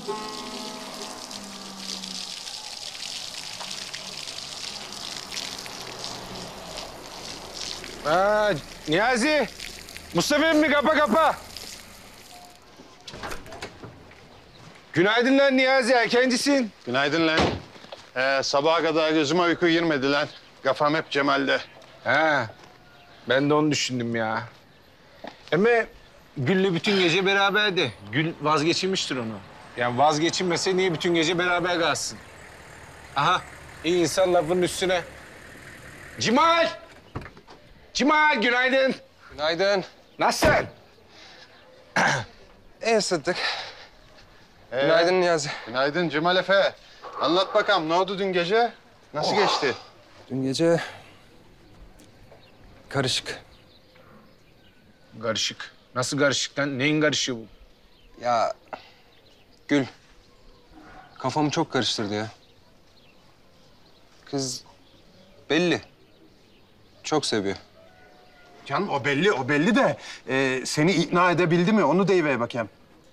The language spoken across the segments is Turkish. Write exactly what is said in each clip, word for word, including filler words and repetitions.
Aa, Niyazi, Mustafa emmi kapa kapa. Günaydın lan Niyazi, erkencisin. Günaydın lan. Ee, sabaha kadar gözüme uyku girmedi lan. Kafam hep Cemal'de. Ha, ben de onu düşündüm ya. Ama Gül'le bütün gece beraberdi. Gül vazgeçirmiştir onu. Yani vazgeçilmese niye bütün gece beraber kalsın? Aha, iyi insan lafının üstüne. Cemal! Cemal, günaydın. Günaydın. Nasılsın? İyi Sıddık. Ee, Günaydın Niyazi. Günaydın Cemal Efe. Anlat bakalım, ne oldu dün gece? Nasıl Oh. geçti? Dün gece karışık. Karışık. Nasıl karışık lan? Neyin karışığı bu? Ya Gül kafamı çok karıştırdı ya. Kız belli. Çok seviyor. Canım o belli, o belli de e, seni ikna edebildi mi? Onu deyiver bakayım.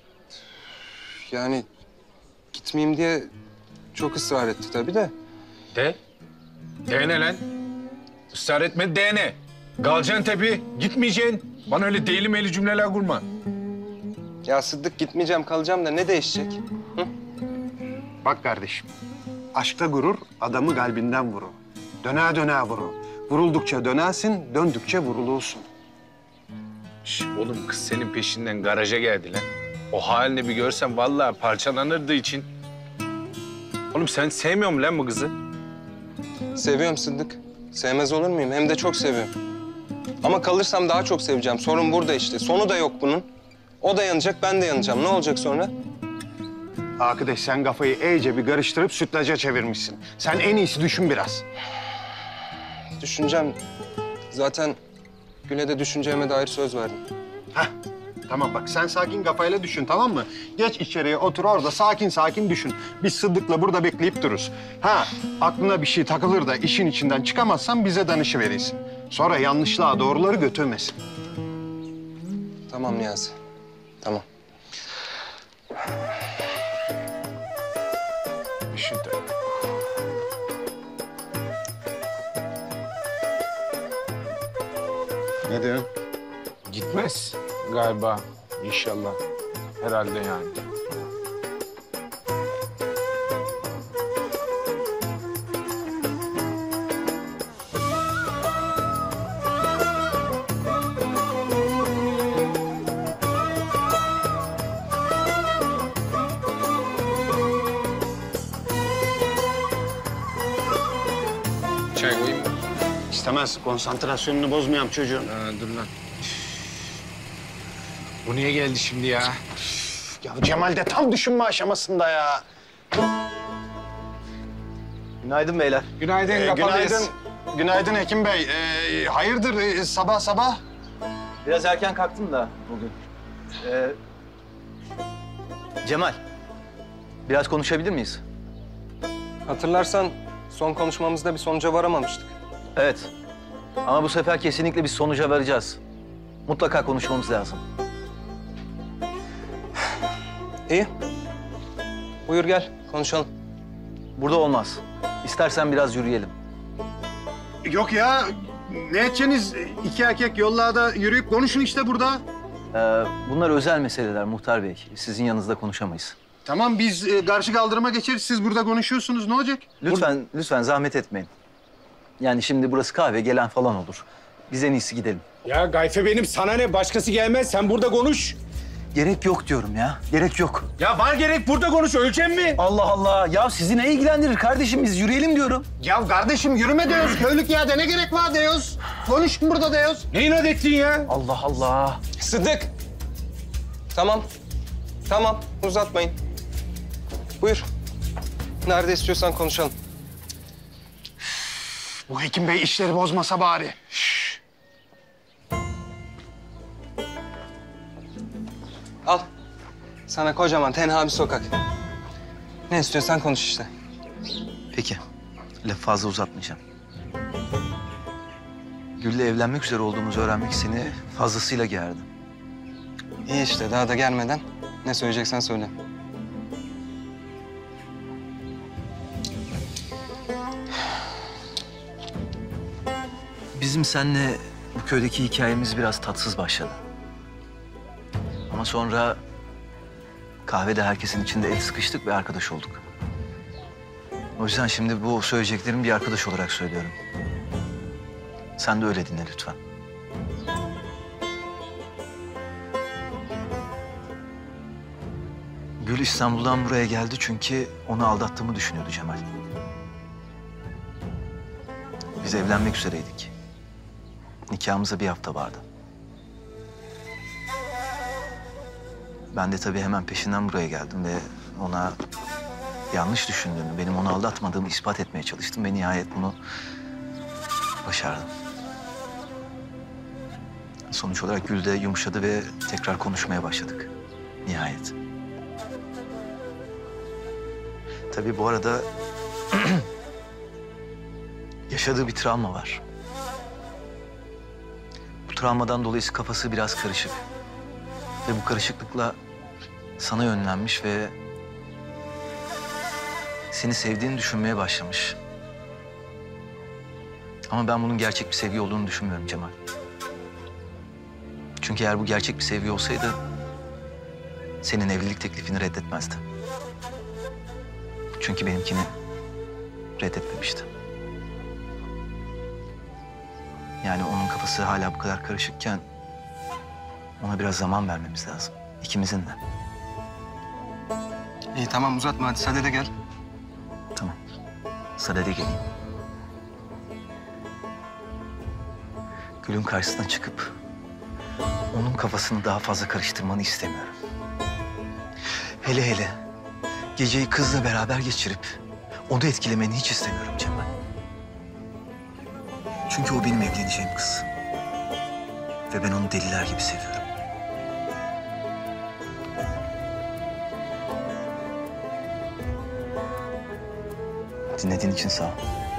Yani gitmeyeyim diye çok ısrar etti tabii de. De. De ne lan? Israr etme, de ne? Kalacaksın tabii, gitmeyeceksin. Bana öyle deli meli cümleler kurma. Ya Sıddık gitmeyeceğim kalacağım da ne değişecek? Hı? Bak kardeşim, aşkta gurur adamı kalbinden vurur. Döne döne vurur. Vuruldukça dönersin, döndükçe vurulursun. Şş, oğlum kız senin peşinden garaja geldi lan. O halini bir görsen vallahi parçalanırdı için. Oğlum sen sevmiyor musun lan bu kızı? Seviyorum Sıddık. Sevmez olur muyum? Hem de çok seviyorum. Ama kalırsam daha çok seveceğim. Sorun burada işte. Sonu da yok bunun. O da yanacak, ben de yanacağım. Ne olacak sonra? Arkadaş sen kafayı iyice bir karıştırıp sütlaca çevirmişsin. Sen en iyisi düşün biraz. Düşüneceğim. Zaten Gül'e de düşüneceğime dair söz verdim. Heh, tamam bak sen sakin kafayla düşün tamam mı? Geç içeriye otur orada sakin sakin düşün. Biz Sıddık'la burada bekleyip dururuz. Ha aklına bir şey takılır da işin içinden çıkamazsan bize danışıverirsin. Sonra yanlışlığa doğruları götürmesin. Tamam Niyazi. Tamam. Düşün tabii. Ne diyorsun? Gitmez galiba inşallah. Herhalde yani. Çay koyayım mı? İstemez. Konsantrasyonunu bozmayalım çocuğun. Ha, dur lan. Bu niye geldi şimdi ya? Ya Cemal de tam düşünme aşamasında ya. Günaydın beyler. Günaydın, Ee, kapalıyız. günaydın. Günaydın Hekim Bey. Ee, hayırdır ee, sabah sabah? Biraz erken kalktım da bugün. Ee, Cemal, biraz konuşabilir miyiz? Hatırlarsan son konuşmamızda bir sonuca varamamıştık. Evet. Ama bu sefer kesinlikle bir sonuca varacağız. Mutlaka konuşmamız lazım. İyi. Buyur gel, konuşalım. Burada olmaz. İstersen biraz yürüyelim. Yok ya. Ne edeceksiniz? İki erkek yollarda yürüyüp konuşun işte burada. Ee, bunlar özel meseleler Muhtar Bey. Sizin yanınızda konuşamayız. Tamam biz e, karşı kaldırıma geçeriz. Siz burada konuşuyorsunuz. Ne olacak? Lütfen, lütfen zahmet etmeyin. Yani şimdi burası kahve, gelen falan olur. Biz en iyisi gidelim. Ya Gayfe benim, sana ne? Başkası gelmez, sen burada konuş. Gerek yok diyorum ya. Gerek yok. Ya var gerek, burada konuş, öleceğim mi? Allah Allah. Ya sizi ne ilgilendirir kardeşim? Biz yürüyelim diyorum. Ya kardeşim yürüme diyoruz. Köylük yerde ne gerek var diyoruz. Konuşun burada diyoruz. Ne inat ettin ya? Allah Allah. Sıddık. Tamam. Tamam, uzatmayın. Buyur. Nerede istiyorsan konuşalım. Bu Hekim Bey işleri bozmasa bari. Al. Sana kocaman tenha bir sokak. Ne istiyorsan konuş işte. Peki. Laf fazla uzatmayacağım. Gül'le evlenmek üzere olduğumuzu öğrenmek seni fazlasıyla gerdi. İyi işte daha da gelmeden ne söyleyeceksen söyle. bizim seninle bu köydeki hikayemiz biraz tatsız başladı. Ama sonra kahvede herkesin içinde el sıkıştık ve arkadaş olduk. O yüzden şimdi bu söyleyeceklerimi bir arkadaş olarak söylüyorum. Sen de öyle dinle lütfen. Gül İstanbul'dan buraya geldi çünkü onu aldattığımı düşünüyordu Cemal. Biz evlenmek üzereydik. Nikahımıza bir hafta vardı. Ben de tabii hemen peşinden buraya geldim ve ona yanlış düşündüğünü, benim onu aldatmadığımı ispat etmeye çalıştım ve nihayet bunu başardım. Sonuç olarak Gül de yumuşadı ve tekrar konuşmaya başladık. Nihayet. Tabii bu arada yaşadığı bir travma var. Bu travmadan dolayı kafası biraz karışık. Ve bu karışıklıkla sana yönlenmiş ve seni sevdiğini düşünmeye başlamış. Ama ben bunun gerçek bir sevgi olduğunu düşünmüyorum Cemal. Çünkü eğer bu gerçek bir sevgi olsaydı senin evlilik teklifini reddetmezdi. Çünkü benimkini reddetmemişti. Yani onun kafası hala bu kadar karışıkken ona biraz zaman vermemiz lazım. İkimizin de. İyi tamam uzatma hadi sadede gel. Tamam. Sadede geleyim. Gül'ün karşısına çıkıp onun kafasını daha fazla karıştırmanı istemiyorum. Hele hele geceyi kızla beraber geçirip onu etkilemeni hiç istemiyorum Cemal. Çünkü o benim evleneceğim kız. Ve ben onu deliler gibi seviyorum. Dinlediğin için sağ ol.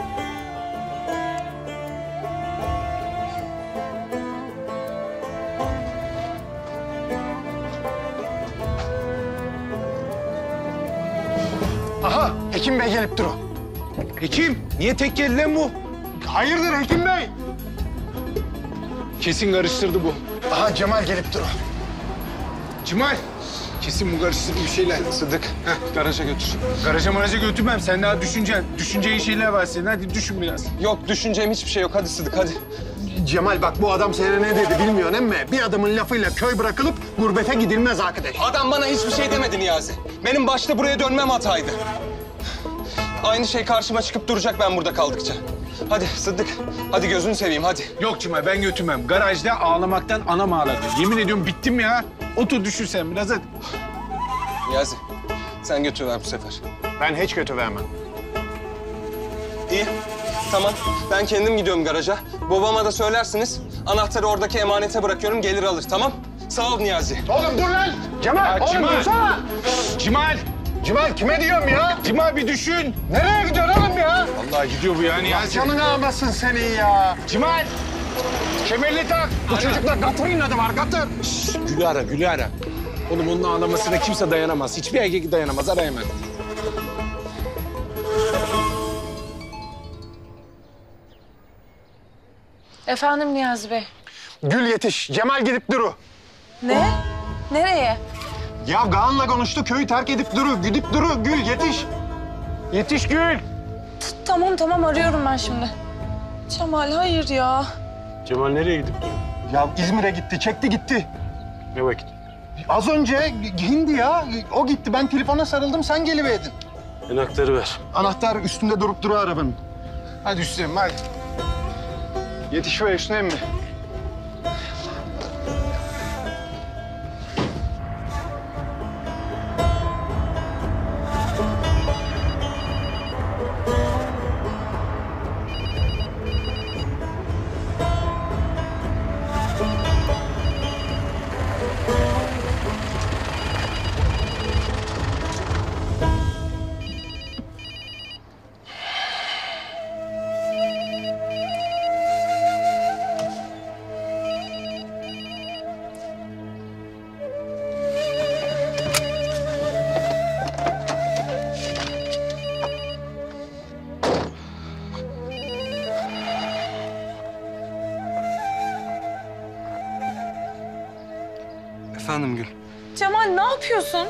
Aha, Hekim Bey gelip duru. Hekim, niye tek geldi lan bu? Hayırdır Hekim Bey? Kesin karıştırdı bu. Aha Cemal gelip duru. Cemal, kesin bu karıştırdı bir şeyler. Sıddık garaja götür. Garaja maraja götürmem. Sen daha düşüneceksin. Düşüneceğin şeyler var senin. Hadi düşün biraz. Yok düşüneceğim hiçbir şey yok hadi Sıddık hadi. Cemal bak bu adam sana ne dedi bilmiyorsun emme. Bir adamın lafıyla köy bırakılıp gurbete gidilmez arkadaş. Adam bana hiçbir şey demedi Niyazi. Benim başta buraya dönmem hataydı. Aynı şey karşıma çıkıp duracak ben burada kaldıkça. Hadi Sıddık, hadi gözünü seveyim hadi. Yok Cemal, ben götürmem. Garajda ağlamaktan anam ağladı. Yemin ediyorum bittim ya. Otur düşün sen biraz hadi. Niyazi, sen götür ver bu sefer. Ben hiç kötü vermem. İyi, tamam. Ben kendim gidiyorum garaja. Babama da söylersiniz. Anahtarı oradaki emanete bırakıyorum, gelir alır, tamam? Sağ ol Niyazi. Oğlum dur lan! Cemal! Ya, oğlum Cemal! dursana! Cemal! Cemal kime diyorum ya? Cemal bir düşün. Nereye gidiyorsun oğlum ya? Vallahi gidiyor bu yani ya. Canını almasın seni ya. Cemal! Kemerli tak. Bu çocuklar gatır inadı var gatır. Gül'ü ara, Gül'ü ara. Oğlum onun ağlamasına kimse dayanamaz. Hiçbir erkek dayanamaz. Ara hemen. Efendim Niyazi Bey. Gül yetiş. Cemal gidip duru. Ne? Nereye? Ya Kaan'la konuştu köyü terk edip duru. Gidip duru. Gül yetiş. Yetiş Gül. Tamam tamam arıyorum ben şimdi. Cemal hayır ya. Cemal nereye gidip duruyor? Ya İzmir'e gitti. Çekti gitti. Ne vakit? Az önce hindi ya. O gitti. Ben telefona sarıldım. Sen geliverdin. Anahtarı ver. Anahtar üstünde durup duruyor arabanın. Hadi Hüseyin hadi. Yetiş ve Hüsnü emmi. Efendim Gül. Cemal ne yapıyorsun?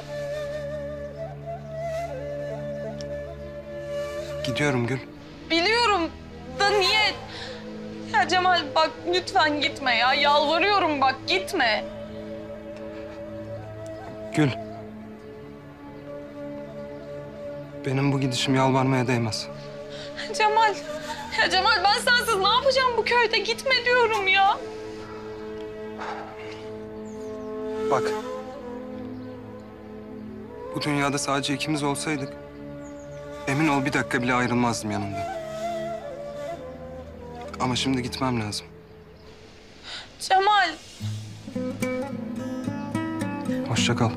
Gidiyorum Gül. Biliyorum da niye? Ya Cemal bak lütfen gitme ya. Yalvarıyorum bak gitme. Gül. Benim bu gidişim yalvarmaya değmez. Cemal. Ya Cemal ben sensiz ne yapacağım bu köyde? Gitme diyorum ya. Bak. Bu dünyada sadece ikimiz olsaydık... emin ol bir dakika bile ayrılmazdım yanında. Ama şimdi gitmem lazım. Cemal. Hoşça kal.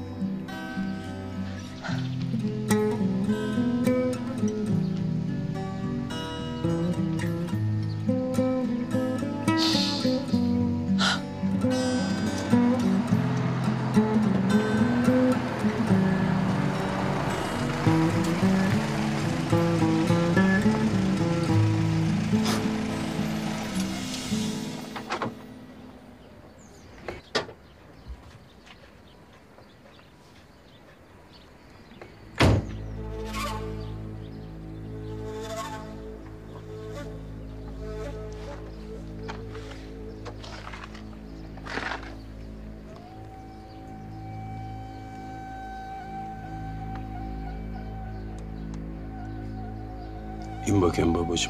İn bakayım babacığım.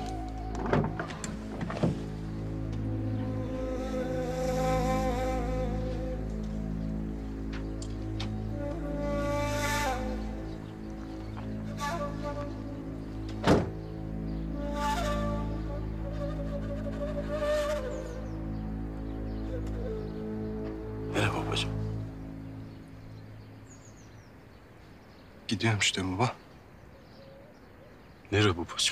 Merhaba babacığım. Gidiyorum işte baba. Nereye babacığım?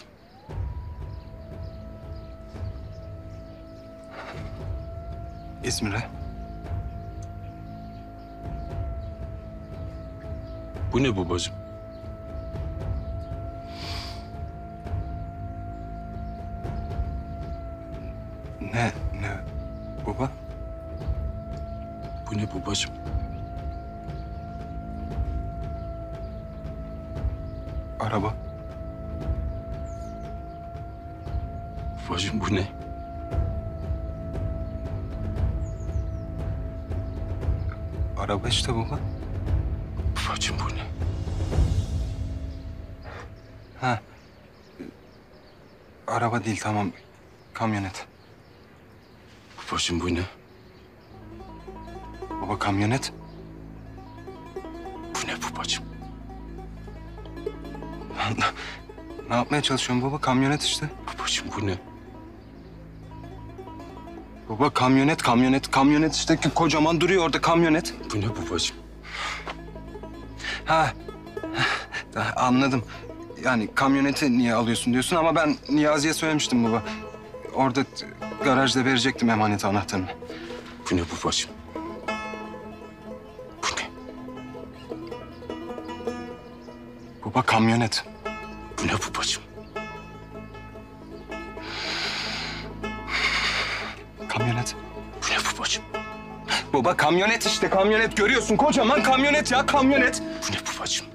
İzmir'e. Bu ne babacığım? Ne? Ne? Baba? Bu ne babacığım? Araba. Babacığım bu ne? Araba işte baba. Babacığım bu ne? Ha. Araba değil tamam. Kamyonet. Babacığım bu ne? Baba kamyonet. Bu ne babacığım? Ne yapmaya çalışıyorsun baba? Kamyonet işte. Babacığım bu ne? Baba kamyonet, kamyonet, kamyonet işte ki kocaman duruyor orada kamyonet. Bu ne babacığım? Ha. Ha, anladım. Yani kamyoneti niye alıyorsun diyorsun ama ben Niyazi'ye söylemiştim baba. Orada t- garajda verecektim emanet anahtarını. Bu ne babacığım? Bu ne? Baba kamyonet. Bu ne babacığım? Kamyonet. Bu ne babacığım? Baba kamyonet işte kamyonet görüyorsun kocaman kamyonet ya kamyonet. Bu ne babacığım?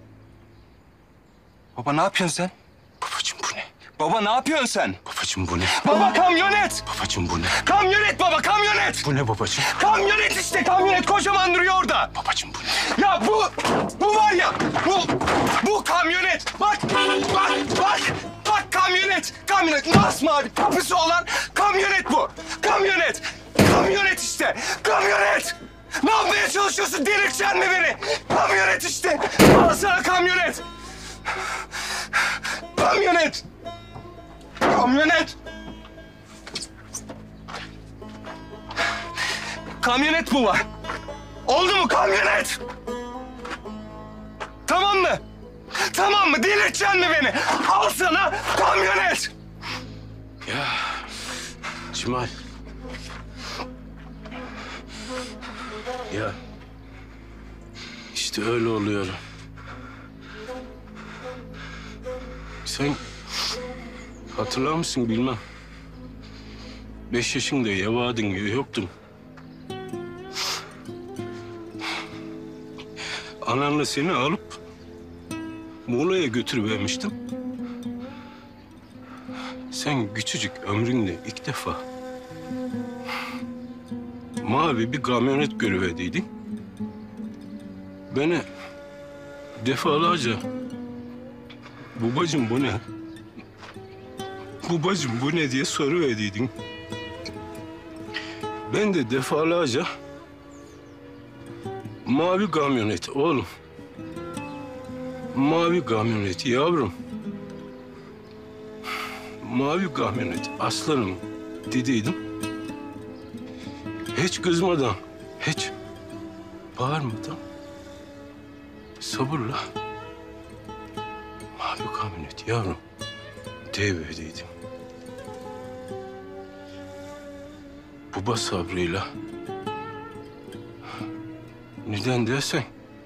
Baba ne yapıyorsun sen? Babacığım bu ne? Baba ne yapıyorsun sen? Babacığım bu ne? Baba kamyonet. Babacığım bu ne? Kamyonet baba kamyonet. Bu ne babacığım? Kamyonet işte kamyonet kocaman duruyor orada. Babacığım bu ne? Ya bu, bu var ya, bu, bu kamyonet. Bak, bak, bak, bak kamyonet. Kamyonet, masmavi kapısı olan kamyonet bu. Kamyonet, kamyonet işte, kamyonet. Ne yapmaya çalışıyorsun? Delirteceksin mi beni? Kamyonet işte. Al sana kamyonet. Kamyonet. Kamyonet. Kamyonet bu var. Oldu mu kamyonet? Tamam mı? Tamam mı? Delirteceksin mi beni? Al sana kamyonet. Ya Cemal. Ya işte öyle oluyor. Sen hatırlar mısın bilmem. Beş yaşında evadın yoktum. ananla seni alıp Muğla'ya götürüvermiştim. Sen küçücük ömründe ilk defa mavi bir kamyonet görüverdiydin. Beni defalarca babacığım bu ne? Babacığım bu ne diye soruverdiydin. Ben de defalarca mavi kamyonet oğlum. Mavi kamyonet yavrum. Mavi kamyonet aslanım dediydim. Hiç kızmadan, hiç bağırmadan sabırla mavi kamyonet yavrum devredeydim. Baba sabrıyla neden dersen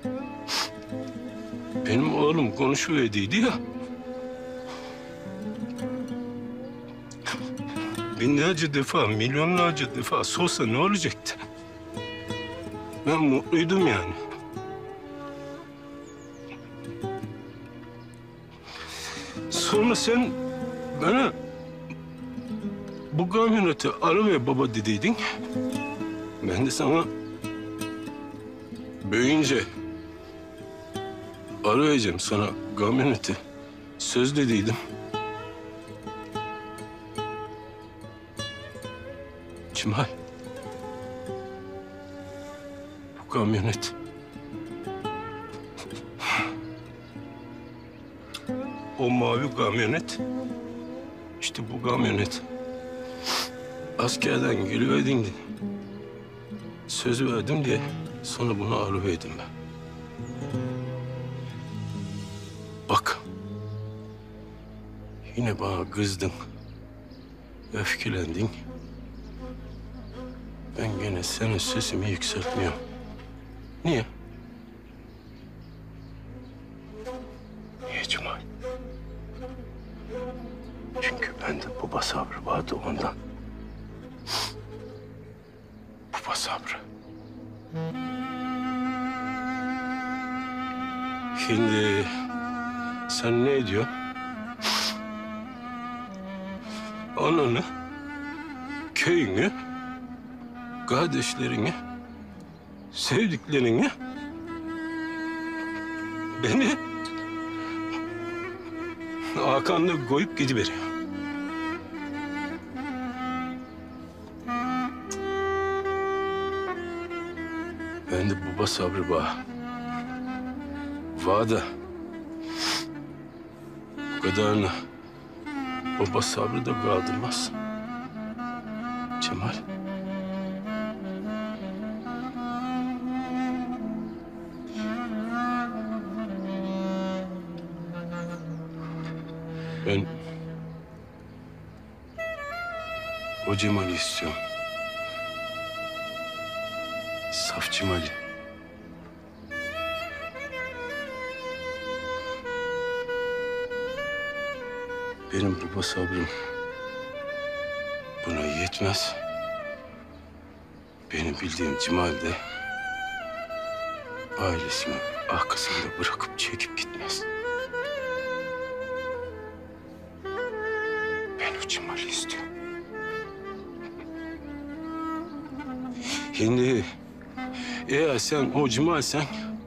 benim oğlum konuşuverdiydi ya. Binlerce defa, milyonlarca defa sorsa ne olacaktı? Ben mutluydum yani. Sonra sen bana bu kamyoneti alıver baba dediydin. Ben de sana büyüyünce alıvereceğim sana kamyoneti söz dediydim. Cemal, bu kamyonet o mavi kamyonet, işte bu kamyonet askerden geliverdin diye söz verdim diye sonra bunu alıverdim ben. Bak, yine bana kızdın, öfkelendin. Ben gene senin sesimi yükseltmiyorum. Niye? Niye Cemal? Çünkü bende baba sabrı vardı ondan. Baba sabrı. Şimdi sen ne diyorsun? Ananı, köyünü, kardeşlerini, sevdiklerini, beni arkanda koyup gidiveriyor. Ben de baba sabrı var. Var da bu kadarını baba sabrı da kaldırmaz. Cemal. Ben o Cemal'i istiyorum. Saf Cemal'i. Benim baba sabrım buna yetmez. Benim bildiğim Cemal de ailesini arkasında bırakıp çekip gitmez. Ben o Cemal'i istiyorum. Şimdi eğer sen o Cemal'sen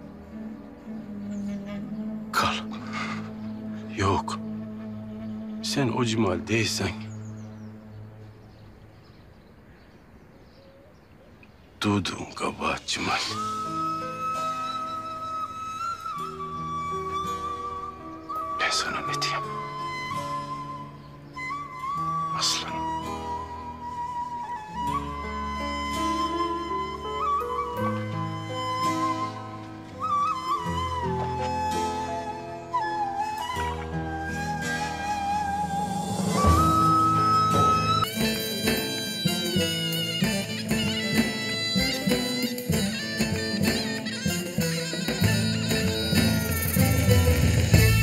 kal. Yok. Sen o Cemal değilsen Dudun kabahat Cemal. Ben sana ne diyeyim? Aslanım.